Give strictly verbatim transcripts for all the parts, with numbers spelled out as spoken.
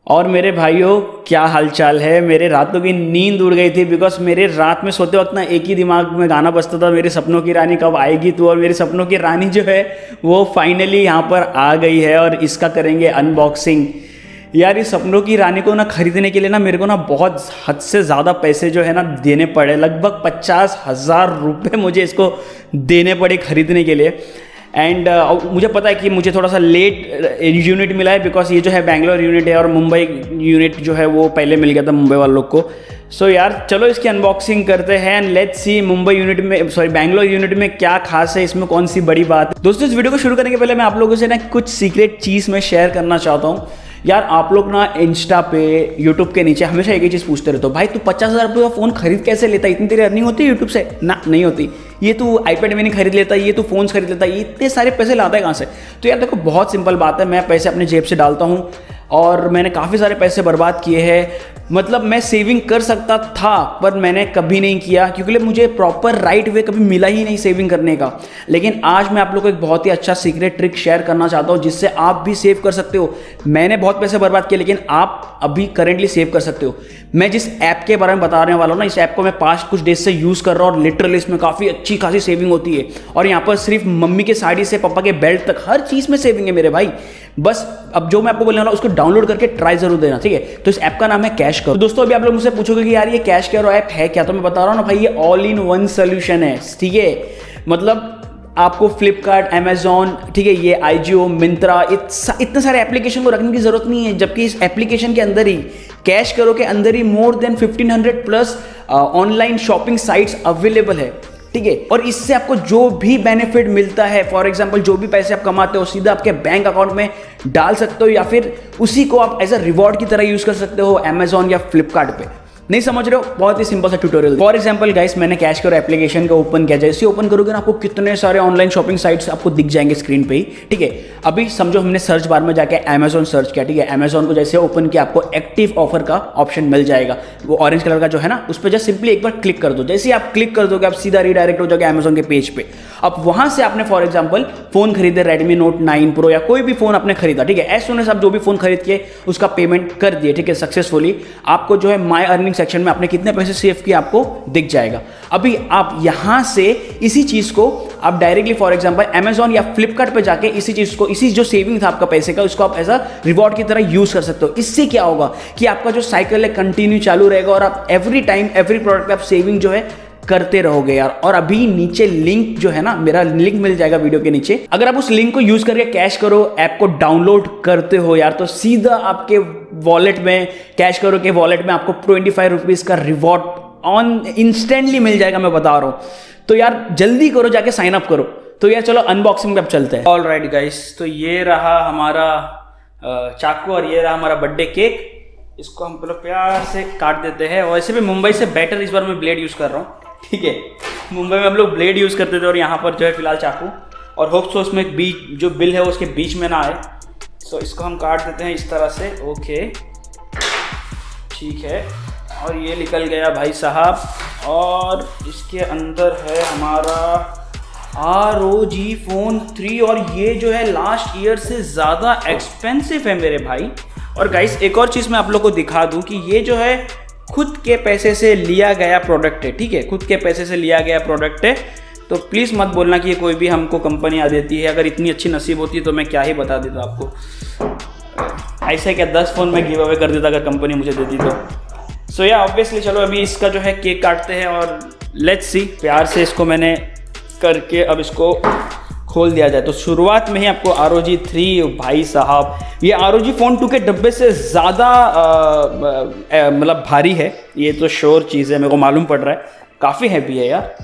और मेरे भाइयों क्या हालचाल है। मेरे रातों की नींद उड़ गई थी बिकॉज मेरे रात में सोते वक्त ना एक ही दिमाग में गाना बजता था, मेरे सपनों की रानी कब आएगी तू। और मेरी सपनों की रानी जो है वो फाइनली यहाँ पर आ गई है और इसका करेंगे अनबॉक्सिंग। यार इस सपनों की रानी को ना खरीदने के लिए ना मेरे को ना बहुत हद से ज़्यादा पैसे जो है ना देने पड़े, लगभग पचास हज़ार रुपये मुझे इसको देने पड़े खरीदने के लिए। एंड uh, मुझे पता है कि मुझे थोड़ा सा लेट यूनिट मिला है बिकॉज ये जो है बैंगलोर यूनिट है और मुंबई यूनिट जो है वो पहले मिल गया था मुंबई वालों को। सो so यार चलो इसकी अनबॉक्सिंग करते हैं and let's see Mumbai unit में सॉरी बैंगलोर यूनिट में क्या खास है, इसमें कौन सी बड़ी बात है। दोस्तों इस वीडियो को शुरू करने के पहले मैं आप लोगों से ना कुछ सीक्रेट चीज़ मैं शेयर करना चाहता हूँ। यार आप लोग ना इंस्टा पे यूट्यूब के नीचे हमेशा एक ही चीज़ पूछते रहते हो, भाई तू पचास हज़ार रुपये का फ़ोन खरीद कैसे लेता है, इतनी तेरी अर्निंग होती है यूट्यूब से? ना नहीं होती। ये तू आईपैड में नहीं खरीद लेता, ये तू फोन्स खरीद लेता, ये इतने सारे पैसे लाता है कहाँ से? तो यार देखो बहुत सिंपल बात है, मैं पैसे अपने जेब से डालता हूँ और मैंने काफ़ी सारे पैसे बर्बाद किए हैं। मतलब मैं सेविंग कर सकता था पर मैंने कभी नहीं किया क्योंकि मुझे प्रॉपर राइट वे कभी मिला ही नहीं सेविंग करने का। लेकिन आज मैं आप लोगों को एक बहुत ही अच्छा सीक्रेट ट्रिक शेयर करना चाहता हूँ जिससे आप भी सेव कर सकते हो। मैंने बहुत पैसे बर्बाद किए लेकिन आप अभी करेंटली सेव कर सकते हो। मैं जिस ऐप के बारे में बताने वाला हूँ ना, इस ऐप को मैं पास्ट कुछ डेज से यूज़ कर रहा हूँ और लिटरली इसमें काफ़ी अच्छी खासी सेविंग होती है। और यहाँ पर सिर्फ मम्मी के साड़ी से पापा के बेल्ट तक हर चीज़ में सेविंग है मेरे भाई। बस अब जो मैं आपको बोलने वाला हूँ उसको डाउनलोड करके ट्राई जरूर देना, ठीक है? तो इस ऐप का नाम है कैश करो। दोस्तों अभी आप लोग मुझसे पूछोगे कि यार ये कैश करो ऐप है क्या, तो मैं बता रहा हूँ ना भाई, ये ऑल इन वन सोल्यूशन है, ठीक है? मतलब आपको फ्लिपकार्ट, अमेजॉन, ठीक है, ये आईजीओ, मिंत्रा, इतने सारे एप्लीकेशन को रखने की जरूरत नहीं है। जबकि इस एप्लीकेशन के अंदर ही कैश करो के अंदर ही more than fifteen hundred plus online shopping sites available है, ठीक है? और इससे आपको जो भी बेनिफिट मिलता है, फॉर एग्जांपल जो भी पैसे आप कमाते हो सीधा आपके बैंक अकाउंट में डाल सकते हो या फिर उसी को आप एज अ रिवॉर्ड की तरह यूज कर सकते हो अमेजॉन या फ्लिपकार्ट पे। नहीं समझ रहे हो? बहुत ही सिंपल सा ट्यूटोरियल। फॉर एग्जांपल गाइस मैंने कैश करो एप्लीकेशन का ओपन किया, जैसे ओपन करोगे ना आपको कितने सारे ऑनलाइन शॉपिंग साइट्स आपको दिख जाएंगे स्क्रीन पे ही, ठीक है? अभी समझो हमने सर्च बार में जाके अमेजॉन सर्च किया, ठीक है? अमेजॉन को जैसे ओपन किया आपको एक्टिव ऑफर का ऑप्शन मिल जाएगा, वो ऑरेंज कलर का जो है ना, उस पर जस्ट सिंपली एक बार क्लिक कर दो। जैसे ही आप क्लिक कर दोगे आप सीधा रिडायरेक्ट हो जाओगे अमेजॉन के पेज पे। अब वहां से आपने फॉर एग्जाम्पल फोन खरीदे, रेडमी नोट नाइन प्रो या कोई भी फोन आपने खरीदा, ठीक है? एज सुन एज आप जो भी फोन खरीद के उसका पेमेंट कर दिए, ठीक है, सक्सेसफुली, आपको जो है माई अर्निंग सेक्शन में आपने कितने पैसे सेव किए आपको दिख जाएगा। अभी आप यहां से इसी चीज को आप डायरेक्टली फॉर एग्जांपल अमेजॉन या फ्लिपकार्ट पे जाके इसी चीज को, इसी जो सेविंग था आपका पैसे का, उसको आप एज अ रिवॉर्ड की तरह यूज कर सकते हो। इससे क्या होगा कि आपका जो साइकिल है कंटिन्यू चालू रहेगा और आप एवरी टाइम एवरी प्रोडक्ट पे आप सेविंग जो है करते रहोगे यार। और अभी नीचे लिंक जो है ना, मेरा लिंक मिल जाएगा वीडियो के नीचे, अगर आप उस लिंक को यूज करके कैश करो ऐप को डाउनलोड करते हो यार, तो सीधा आपके वॉलेट में, कैश करो के वॉलेट में आपको ट्वेंटी फाइव रुपीज का रिवॉर्ड ऑन इंस्टेंटली मिल जाएगा, मैं बता रहा हूं। तो यार जल्दी करो, जाके साइन अप करो। तो यार चलो अनबॉक्सिंग पे अब चलते हैं। ऑल राइट गाइस, तो ये रहा हमारा चाकू और ये रहा हमारा बर्थडे केक। इसको हम लोग प्यार से काट देते हैं। वैसे भी मुंबई से बेटर इस बार मैं ब्लेड यूज कर रहा हूँ, ठीक है? मुंबई में हम लोग ब्लेड यूज करते थे और यहाँ पर जो है फिलहाल चाकू। और होप सो उसमें बीच जो बिल है उसके बीच में ना आए। सो इसको हम काट देते हैं इस तरह से, ओके ठीक है। और ये निकल गया भाई साहब। और इसके अंदर है हमारा R O G phone three और ये जो है लास्ट ईयर से ज़्यादा एक्सपेंसिव है मेरे भाई। और गाइस एक और चीज़ मैं आप लोग को दिखा दूं कि ये जो है खुद के पैसे से लिया गया प्रोडक्ट है, ठीक है? खुद के पैसे से लिया गया प्रोडक्ट है। तो प्लीज़ मत बोलना कि ये कोई भी हमको कंपनी आ देती है। अगर इतनी अच्छी नसीब होती है तो मैं क्या ही बता देता आपको। ऐसे क्या दस फ़ोन में गिव अवे कर देता अगर कंपनी मुझे देती तो। सो या ऑब्वियसली चलो अभी इसका जो है केक काटते हैं और लेट्स सी। प्यार से इसको मैंने करके अब इसको खोल दिया जाए। तो शुरुआत में ही आपको आर ओ जी थ्री भाई साहब, ये R O G phone two के डब्बे से ज़्यादा मतलब भारी है, ये तो श्योर चीज़ है, मेरे को मालूम पड़ रहा है, काफ़ी हैवी है यार।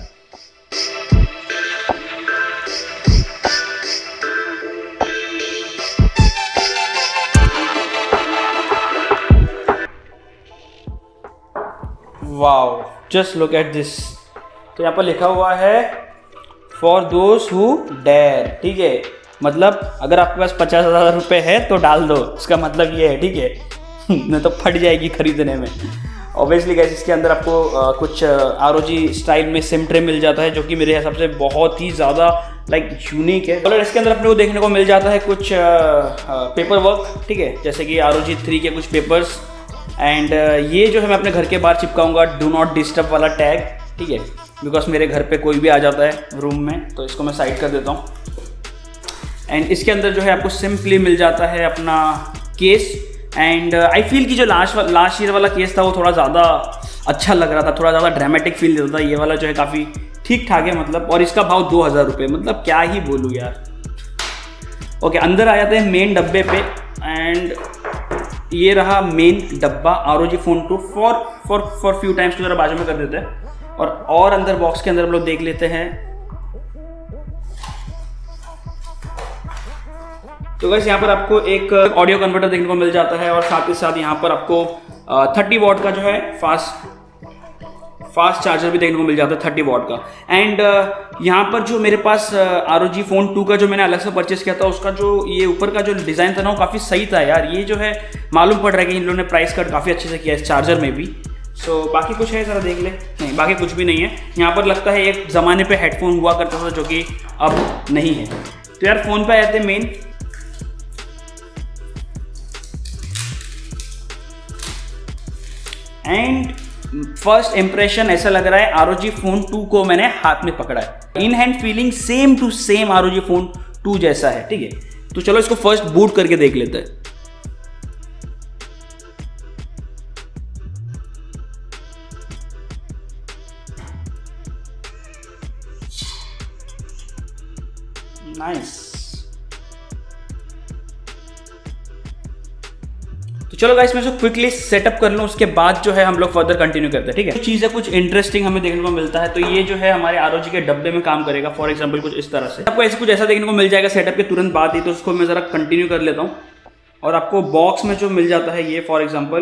Wow, just look at this. तो यहाँ पर लिखा हुआ है फॉर दोज हु डेयर, ठीक है? मतलब अगर आपके पास पचास हज़ार रुपये है तो डाल दो, इसका मतलब ये है, ठीक है? नहीं तो फट जाएगी खरीदने में। ऑब्वियसली गाइस इसके अंदर आपको आ, कुछ आर ओ जी स्टाइल में सिम ट्रे मिल जाता है जो कि मेरे हिसाब से बहुत ही ज़्यादा लाइक यूनिक है। और इसके अंदर अपने को देखने को मिल जाता है कुछ पेपर वर्क, ठीक है, जैसे कि आर ओ जी थ्री के कुछ पेपर्स। एंड uh, ये जो है मैं अपने घर के बाहर चिपकाऊंगा डू नॉट डिस्टर्ब वाला टैग, ठीक है, बिकॉज मेरे घर पे कोई भी आ जाता है रूम में, तो इसको मैं साइड कर देता हूँ। एंड इसके अंदर जो है आपको सिंपली मिल जाता है अपना केस। एंड आई फील कि जो लास्ट लास्ट ईयर वाला केस था वो थोड़ा ज़्यादा अच्छा लग रहा था, थोड़ा ज़्यादा ड्रामेटिक फील देता था। ये वाला जो है काफ़ी ठीक ठाक है मतलब, और इसका भाव दो हज़ार रुपये, मतलब क्या ही बोलूँ यार। ओके, अंदर आ जाते हैं मेन डब्बे पे। एंड ये रहा मेन डब्बा R O G phone two for for for few times, तो जरा बाजू में कर देते हैं। और और अंदर बॉक्स के अंदर हम लोग देख लेते हैं। तो गाइस यहाँ पर आपको एक ऑडियो कन्वर्टर देखने को मिल जाता है, और साथ ही साथ यहाँ पर आपको थर्टी वॉट का जो है फास्ट फास्ट चार्जर भी देखने को मिल जाता है थर्टी वॉट का। एंड uh, यहाँ पर जो मेरे पास R O G phone two का जो मैंने अलग से परचेस किया था, उसका जो ये ऊपर का जो डिज़ाइन था ना वो काफ़ी सही था यार। ये जो है मालूम पड़ रहा है कि इन लोगों ने प्राइस कट काफ़ी अच्छे से किया है इस चार्जर में भी। सो so, बाकी कुछ है ज़रा देख ले। नहीं, बाकी कुछ भी नहीं है। यहाँ पर लगता है एक ज़माने पर हेडफोन हुआ करता था जो कि अब नहीं है। तो यार फ़ोन पर आ जाते हैं मेन। एंड फर्स्ट इंप्रेशन ऐसा लग रहा है R O G phone two को मैंने हाथ में पकड़ा है। In hand feeling same to same R O G phone two जैसा है, ठीक है। तो चलो इसको फर्स्ट बूट करके देख लेते हैं। नाइस। तो चलो गाइस मैं इसको क्विकली सेटअप कर लूँ, उसके बाद जो है हम लोग फर्दर कंटिन्यू करते हैं, ठीक है। तो चीज़ है कुछ इंटरेस्टिंग हमें देखने को मिलता है। तो ये जो है हमारे आर ओ जी के डब्बे में काम करेगा। फॉर एग्जांपल कुछ इस तरह से आपको ऐसे कुछ ऐसा देखने को मिल जाएगा सेटअप के तुरंत बाद ही। तो उसको मैं ज़रा कंटिन्यू कर लेता हूँ। और आपको बॉक्स में जो मिल जाता है ये फॉर एग्जाम्पल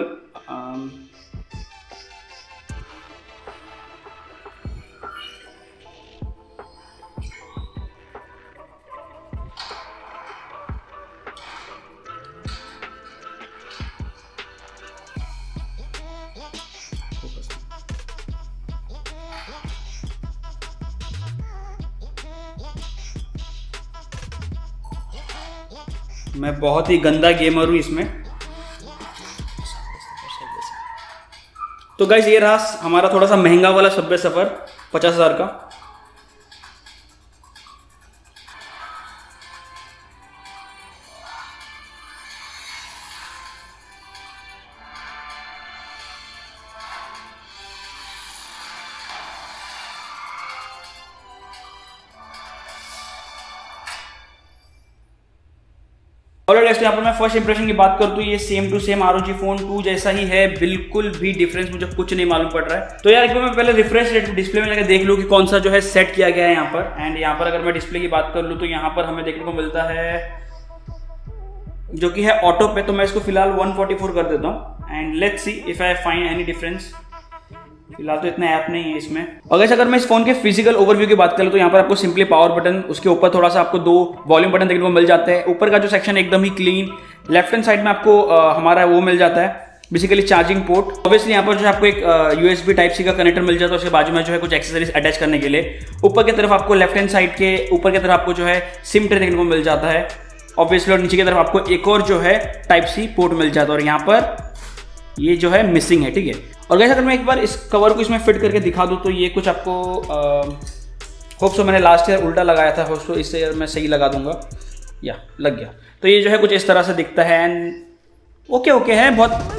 मैं बहुत ही गंदा गेमर हूँ इसमें। तो गाइस ये रहा हमारा थोड़ा सा महंगा वाला सबवे सफर पचास हजार का। और यहाँ पर मैं फर्स्ट इंप्रेशन की बात करता हूँ, ये same to same R O G phone two जैसा ही है, बिल्कुल भी डिफरेंस मुझे कुछ नहीं मालूम पड़ रहा है। तो यार एक बार मैं पहले रिफ्रेश रेट डिस्प्ले में जाकर देख लूँ कि कौन सा जो है सेट किया गया है यहाँ पर। एंड यहाँ पर अगर मैं डिस्प्ले की बात कर लूँ तो यहाँ पर हमें देखने को मिलता है जो कि है ऑटो पे। तो मैं इसको फिलहाल वन फोर्टी फोर कर देता हूँ। And let's see if I find any difference. फिलहाल तो इतना ऐप नहीं है इसमें। अगर अगर मैं इस फोन के फिजिकल ओवरव्यू की बात करूं तो यहाँ पर आपको सिंपली पावर बटन, उसके ऊपर थोड़ा सा आपको दो वॉल्यूम बटन देखने को मिल जाते हैं। ऊपर का जो सेक्शन एकदम ही क्लीन। लेफ्ट हैंड साइड में आपको आ, हमारा वो मिल जाता है बेसिकली चार्जिंग पोर्ट। ऑब्वियसली यहाँ पर जो है आपको एक यूएसबी टाइप सी का कनेक्टर मिल जाता है, उसके बाजू में जो है कुछ एक्सेसरीज अटैच करने के लिए। ऊपर की तरफ आपको लेफ्ट हैंड साइड के ऊपर की तरफ आपको जो है सिम ट्रे देखने को मिल जाता है ऑब्वियसली, और नीचे की तरफ आपको एक और जो है टाइप सी पोर्ट मिल जाता है। और यहाँ पर ये जो है मिसिंग है, ठीक है। और गाइस अगर मैं एक बार इस कवर को इसमें फिट करके दिखा दूँ तो ये कुछ आपको होप सो मैंने लास्ट ईयर उल्टा लगाया था, होप सो इससे मैं सही लगा दूंगा। या लग गया। तो ये जो है कुछ इस तरह से दिखता है। एंड ओके ओके है बहुत।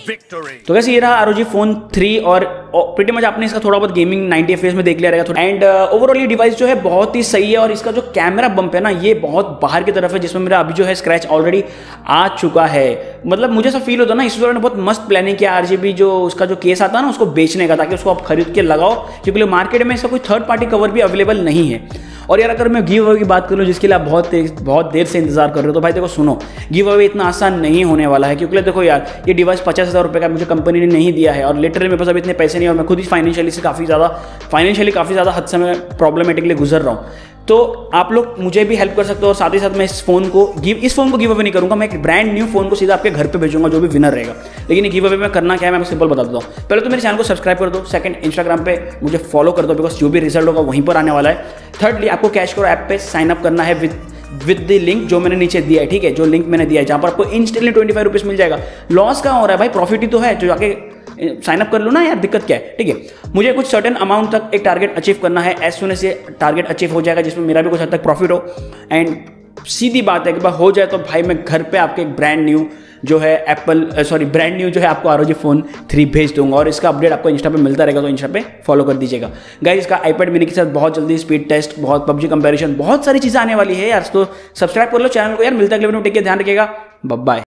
तो वैसे ये रहा R O G phone three और प्रीटी मच आपने इसका थोड़ा बहुत gaming ninety F P S में देख लिया रहेगा। एंड ओवरऑल ये डिवाइस जो है बहुत ही सही है और इसका जो कैमरा बम्प है ना ये बहुत बाहर की तरफ है, जिसमें मेरा अभी जो है स्क्रैच ऑलरेडी आ चुका है। मतलब मुझे ऐसा फील होता है ना इस ने बहुत मस्त प्लानिंग किया आरजीबी जो उसका जो केस आता है ना उसको बेचने का, ताकि उसको आप खरीद के लगाओ, क्योंकि मार्केट में इसका कोई थर्ड पार्टी कवर भी अवेलेबल नहीं है। और यार अगर मैं गिव अवे की बात करूँ जिसके लिए आप बहुत बहुत देर से इंतजार कर रहे हो, तो भाई देखो सुनो, गिव अवे इतना आसान नहीं होने वाला है, क्योंकि देखो यार ये डिवाइस पचास हज़ार रुपये का मुझे कंपनी ने नहीं दिया है और लिटरली मेरे पास अभी इतने पैसे नहीं है और मैं खुद ही फाइनेंशियली से काफ़ी ज़्यादा फाइनेंशियली काफ़ी ज़्यादा हद से मैं प्रॉब्लमेटिकली गुजर रहा हूँ। तो आप लोग मुझे भी हेल्प कर सकते हो और साथ ही साथ मैं इस फोन को गिव इस फोन को गिव अवे नहीं करूँगा, मैं एक ब्रांड न्यू फोन को सीधा आपके घर पे भेजूंगा जो भी विनर रहेगा। लेकिन ये गिव अवे में करना क्या है मैं सिंपल बता देता हूँ। पहले तो मेरे चैनल को सब्सक्राइब कर दो, सेकंड इंस्टाग्राम पे मुझे फॉलो कर दो बिकॉज जो भी रिजल्ट होगा वहीं पर आने वाला है। थर्डली आपको कैश करो ऐप पे साइन अप करना है विद विद द लिंक जो मैंने नीचे दिया है, ठीक है, जो लिंक मैंने दिया है जहाँ पर आपको इंस्टेंटली ट्वेंटी फाइव रुपीज़ मिल जाएगा। लॉस कहाँ हो रहा है भाई, प्रॉफिट ही तो है, जो जाके साइन अप कर लो ना यार, दिक्कत क्या है। ठीक है, मुझे कुछ सर्टेन अमाउंट तक एक टारगेट अचीव करना है, एज सुन एज ये टारगेट अचीव हो जाएगा जिसमें मेरा भी कुछ हद तक प्रॉफिट हो। एंड सीधी बात है कि भाई हो जाए तो भाई मैं घर पे आपके एक ब्रांड न्यू जो है एप्पल सॉरी ब्रांड न्यू जो है आपको R O G phone three भेज दूंगा और इसका अपडेट आपको इंस्टा पे मिलता रहेगा, तो इंस्टा पे फॉलो कर दीजिएगा गाइस। इसका आईपैड मिनी के साथ बहुत जल्दी स्पीड टेस्ट, बहुत पबजी कंपैरिजन, बहुत सारी चीज़ें आने वाली है यार। तो सब्सक्राइब कर लो चैनल को यार, मिलता है अगले वीडियो में, टेक केयर, ध्यान रखिएगा, बाय बाय।